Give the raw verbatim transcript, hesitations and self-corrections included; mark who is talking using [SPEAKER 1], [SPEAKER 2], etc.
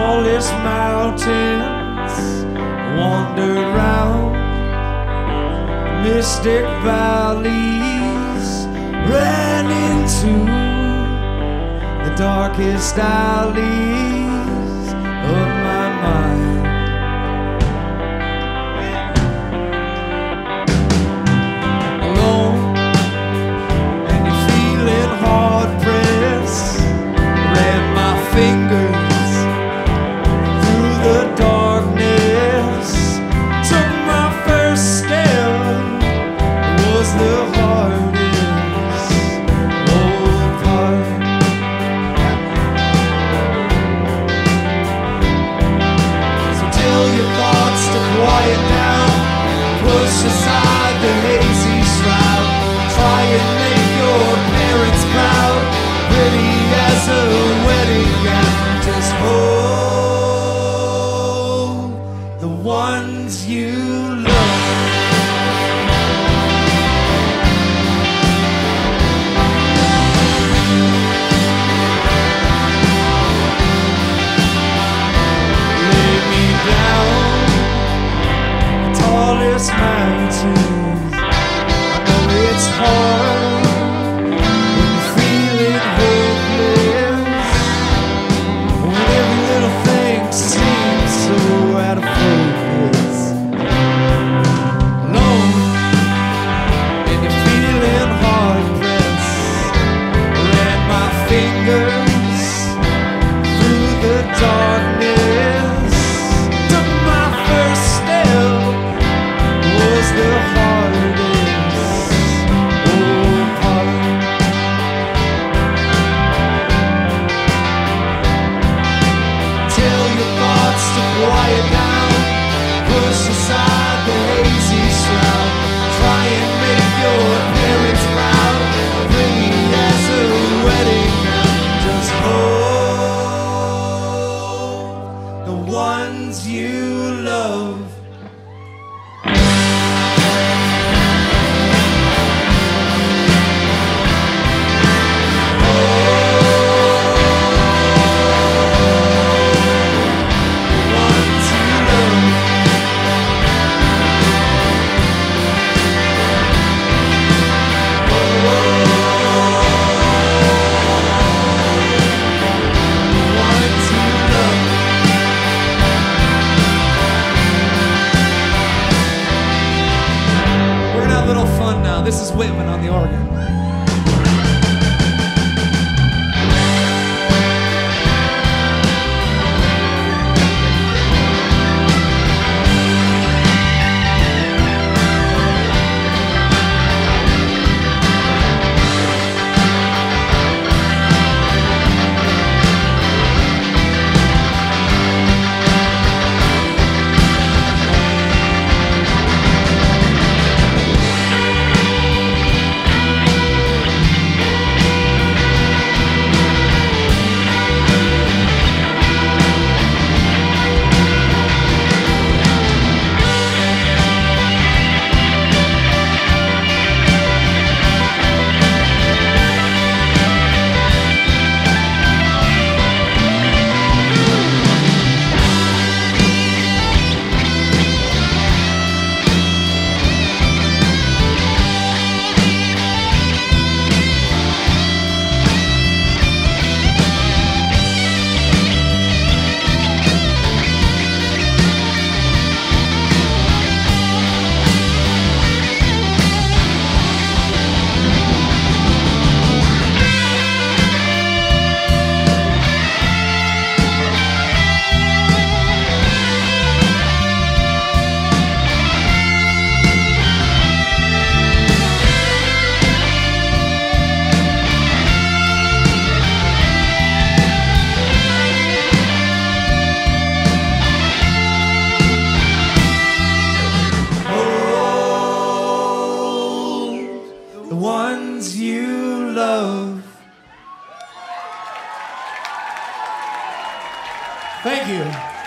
[SPEAKER 1] tallest mountains, wandered round mystic valleys, ran into the darkest alleys of my mind. Alone, and you're feeling hard pressed, ran my fingers through the darkness, took my first step, was the hardest old part. So tell your thoughts to quiet down, push aside the hazy shroud, try and make your parents proud, pretty as a wedding gown. Just hold the ones you love. Lay me down the tallest mountains. I know it's hard when you're feeling hopeless, when every little thing seems so out of focus. Alone, and you're feeling hard pressed, ran my fingers through the darkness, took my first step, was the hardest old part. Tell your thoughts to quiet down, push aside the hazy shroud, try and make your parents proud, pretty as a wedding gown. Just hold the ones you love. We're gonna have a little fun now. This is Whitman on the organ. The ones you love. Thank you.